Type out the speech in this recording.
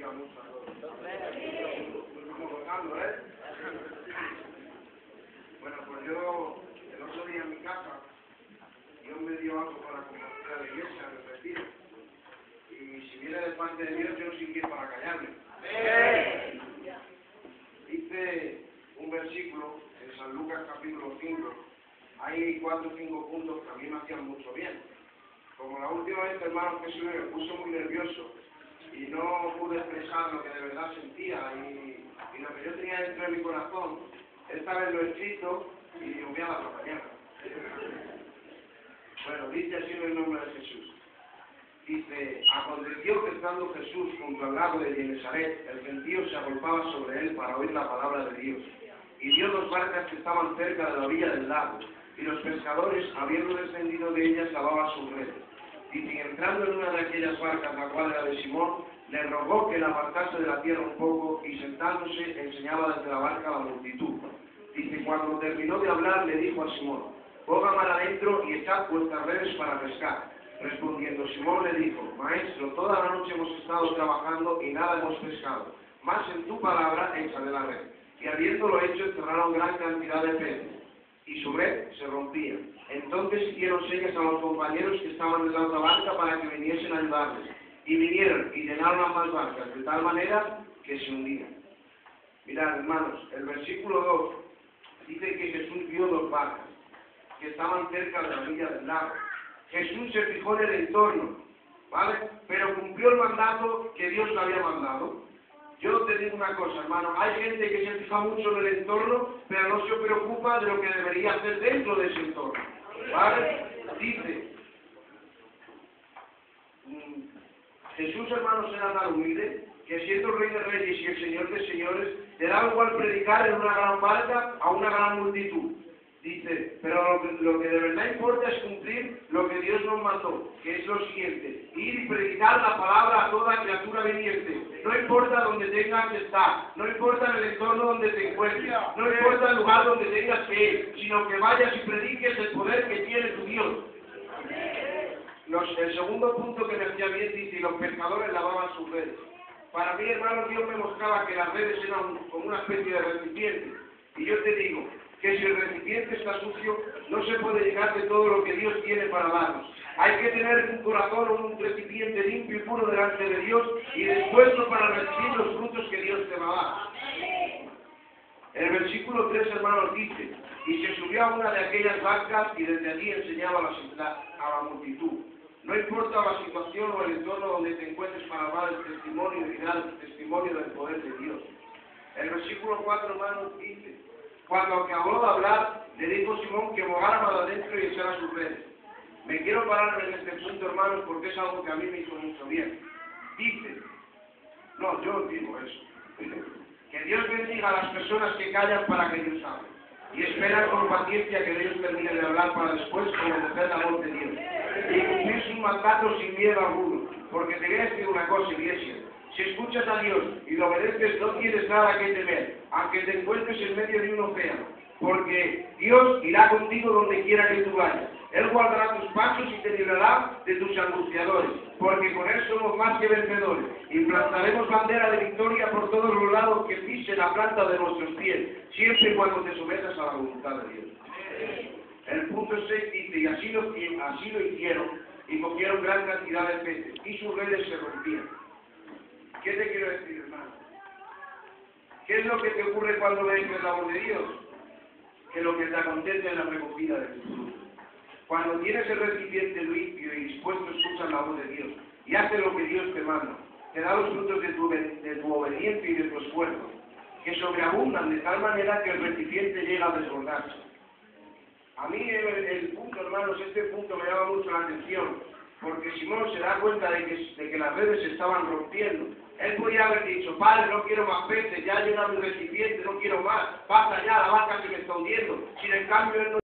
bendiga mucho a todos. Estamos gozando, ¿eh? Bueno, pues yo, el otro día en mi casa, Dios me dio algo para compartir a la iglesia en el retiro. Y si viene de parte de Dios, yo no soy quien para callarme. Dice un versículo en San Lucas capítulo 5. Hay 4 o 5 puntos que a mí me hacían mucho bien. Como la última vez, hermano Jesús, me puse muy nervioso y no pude expresar lo que de verdad sentía y lo que yo tenía dentro de mi corazón. Esta vez lo he escrito y os voy a dar la mañana. Bueno, dice así en el nombre de Jesús. Dice: aconteció que estando Jesús junto al lago de Genesaret, el gentío se agolpaba sobre él para oír la palabra de Dios. Y vio 2 barcas que estaban cerca de la orilla del lago, y los pescadores, habiendo descendido de ellas, lavaban sus redes. Dice: y entrando en una de aquellas barcas, la cual era de Simón, le rogó que la apartase de la tierra un poco, y sentándose enseñaba desde la barca a la multitud. Dice: cuando terminó de hablar, le dijo a Simón: ponga mar adentro y echad vuestras redes para pescar. Respondiendo Simón le dijo: Maestro, toda la noche hemos estado trabajando y nada hemos pescado, mas en tu palabra echaré la red. Y habiéndolo hecho, encerraron gran cantidad de peces, y su red se rompía. Entonces hicieron señas a los compañeros que estaban en la otra barca para que viniesen a ayudarles. Y vinieron y llenaron ambas barcas, de tal manera que se hundían. Mirad, hermanos, el versículo 2 dice que Jesús vio 2 barcas que estaban cerca de la orilla del lago. Jesús se fijó en el entorno, ¿vale? Pero cumplió el mandato que Dios le había mandado. Yo te digo una cosa, hermano, hay gente que se fija mucho en el entorno, pero no se preocupa de lo que debería hacer dentro de ese entorno, ¿vale? Dice, Jesús, hermanos, era tan humilde, que siendo el Rey de Reyes y el Señor de Señores, le daba igual predicar en una gran barca a una gran multitud. Dice, pero lo que de verdad importa es cumplir lo que Dios nos mandó, que es lo siguiente: ir y predicar la palabra a toda criatura viviente. No importa donde tengas que estar, no importa en el entorno donde te encuentres, no importa el lugar donde tengas que ir, sino que vayas y prediques el poder que tiene tu Dios. El segundo punto que me hacía bien dice: y los pescadores lavaban sus redes. Para mí, hermano, Dios me mostraba que las redes eran como una especie de recipiente. Y yo te digo que si el recipiente está sucio, no se puede llenar de todo lo que Dios tiene para darnos. Hay que tener un corazón o un recipiente limpio y puro delante de Dios y dispuesto para recibir los frutos que Dios te va a dar. El versículo 3, hermanos, dice: y se subió a una de aquellas barcas y desde allí enseñaba a la multitud. No importa la situación o el entorno donde te encuentres para dar el testimonio y dar el testimonio del poder de Dios. El versículo 4, hermanos, dice: cuando acabó de hablar, le dijo Simón que bogara para adentro y echara sus redes. Me quiero parar en este punto, hermanos, porque es algo que a mí me hizo mucho bien. Dice, no, yo digo eso, que Dios bendiga a las personas que callan para que Dios hable, y esperan con paciencia que Dios termine de hablar para después obedecer la voz de Dios, y cumplir sus mandatos sin miedo alguno, porque te voy a decir una cosa, iglesia: si escuchas a Dios y lo obedeces, no tienes nada que temer, aunque te encuentres en medio de un océano, porque Dios irá contigo donde quiera que tú vayas. Él guardará tus pasos y te librará de tus angustiadores, porque con Él somos más que vencedores. Y plantaremos bandera de victoria por todos los lados que pise la planta de nuestros pies, siempre y cuando te sometas a la voluntad de Dios. El punto 6 dice: y así lo hicieron, y cogieron gran cantidad de peces, y sus redes se rompían. ¿Qué te quiero decir, hermano? ¿Qué es lo que te ocurre cuando obedeces la voz de Dios? Que lo que te acontece es la recogida de tu fruto. Cuando tienes el recipiente limpio y dispuesto, escuchas la voz de Dios y haces lo que Dios te manda, te da los frutos de tu obediencia y de tu esfuerzo, que sobreabundan de tal manera que el recipiente llega a desbordarse. A mí el punto, hermanos, este punto me llama mucho la atención, porque Simón se da cuenta de que las redes se estaban rompiendo. Él podría haber dicho: Padre, no quiero más peces, ya he llenado mi recipiente, no quiero más, basta ya, la barca se me está hundiendo. Sin en cambio, él no